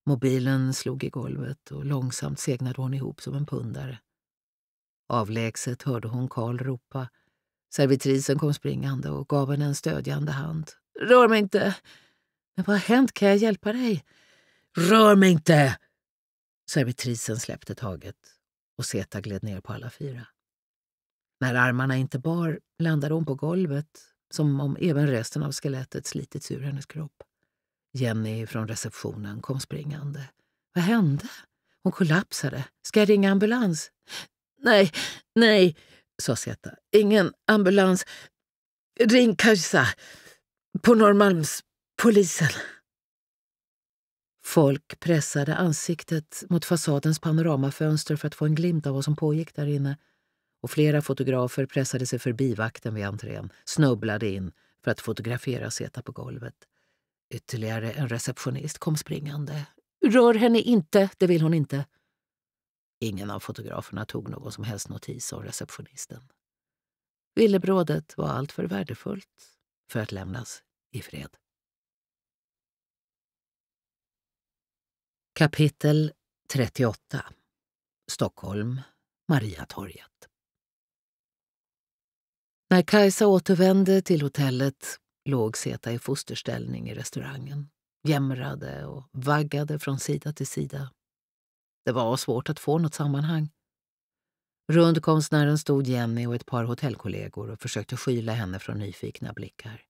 Mobilen slog i golvet och långsamt segnade hon ihop som en pundare. Avlägset hörde hon Karl ropa. Servitrisen kom springande och gav henne en stödjande hand. Rör mig inte! Men vad har hänt? Kan jag hjälpa dig? Rör mig inte! Servitrisen släppte taget och Zeta gled ner på alla fyra. När armarna inte bar landade hon på golvet som om även resten av skelettet slitits ur hennes kropp. Jenny från receptionen kom springande. Vad hände? Hon kollapsade. Ska jag ringa ambulans? Nej, sa Zeta. Ingen ambulans. Ring Kajsa. På Norrmalmspolisen. Folk pressade ansiktet mot fasadens panoramafönster för att få en glimt av vad som pågick där inne. Och flera fotografer pressade sig förbi vakten vid entrén, snubblade in för att fotografera Zeta på golvet. Ytterligare en receptionist kom springande. Rör henne inte, det vill hon inte. Ingen av fotograferna tog någon som helst notis av receptionisten. Villebrådet var allt för värdefullt för att lämnas i fred. Kapitel 38. Stockholm, Mariatorget. När Kajsa återvände till hotellet låg Zeta i fosterställning i restaurangen. Jämrade och vaggade från sida till sida. Det var svårt att få något sammanhang. Runt konstnären stod Jenny och ett par hotellkollegor och försökte skyla henne från nyfikna blickar.